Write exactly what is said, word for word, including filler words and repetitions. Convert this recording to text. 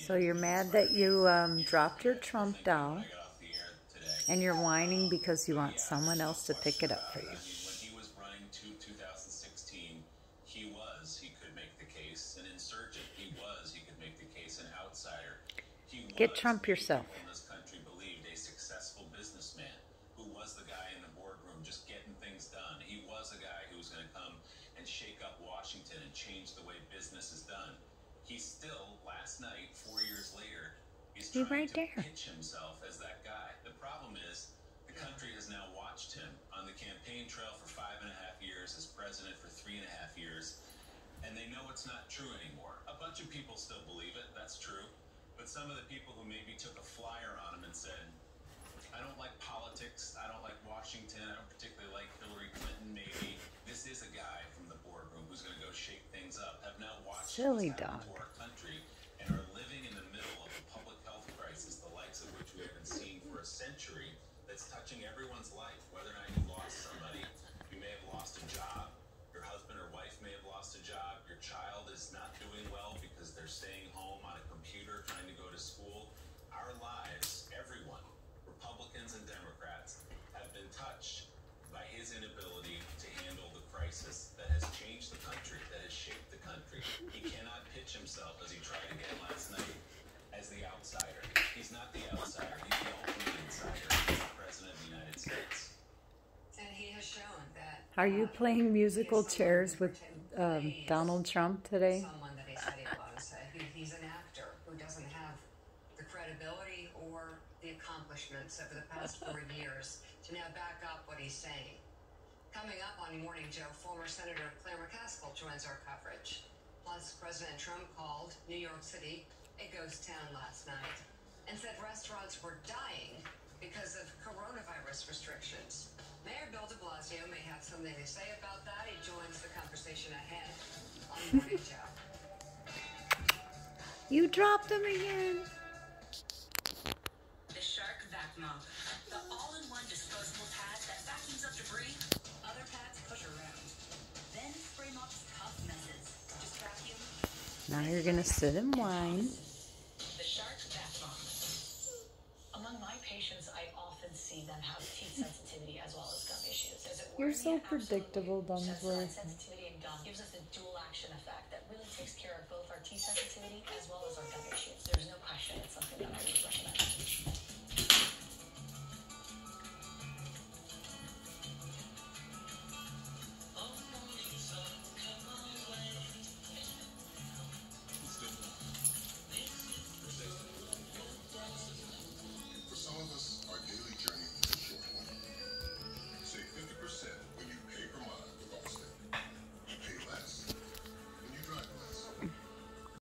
So you're mad that you um, dropped your Trump doll, and you're whining because you want someone else to pick it up for you. When he was running to two thousand sixteen, he was, he could make the case, an insurgent. He was, he could make the case, an outsider. He was, Get Trump yourself. people in this country believed, a successful businessman who was the guy in the boardroom just getting things done. He was a guy who was going to come and shake up Washington and change the way business is done. He's still, last night, four years later, he's trying right to there. pitch himself as that guy. The problem is, the country has now watched him on the campaign trail for five and a half years, as president for three and a half years, and they know it's not true anymore. A bunch of people still believe it, that's true, but some of the people who maybe took a flyer on him and said, I don't like politics, I don't like Washington, I don't particularly like Hillary Clinton, maybe this is a guy from the boardroom who's going to go shake things up, have now watched Silly what's happened dog. to our country and are living in the middle of a public health crisis, the likes of which we haven't seen for a century, that's touching everyone's life. Whether or not you lost somebody, you may have lost a job, your husband or wife may have lost a job, your child is not doing well because they're staying home on a computer trying to go to school. Our lives, everyone, Republicans and Democrats, have been touched by his inability to handle the crisis that has changed the country, that has shaped the country. He cannot pitch himself, as he tried again last night, as the outsider. He's not the outsider, he's the ultimate insider. He's the president of the United States. And he has shown that... Are you playing musical chairs with um, Donald Trump today? Someone that he said he was. Uh, he, he's an actor who doesn't have the credibility or the accomplishments over the past four years to now back up what he's saying. Coming up on Morning Joe, former Senator Claire McCaskill joins our coverage. Plus, President Trump called New York City a ghost town last night and said restaurants were dying because of coronavirus restrictions. Mayor Bill de Blasio may have something to say about that. He joins the conversation ahead on Morning Joe. You dropped him again. The Shark Vac Mop, the all-in-one disposable pad that vacuums up debris. Other pads push around, then spray mops tough messes. Just vacuum. Now you're gonna sit and whine. The Shark Vac Mop. Among my patients, I often see them have teeth sensitivity as well as gum issues. Does it work? You're so Yeah, predictable, absolutely. Dunsworth. Sensory sensitivity and gum gives us a dual action effect that really takes care of both our teeth sensitivity as well as our gum issues. There's no question it's something that I would recommend.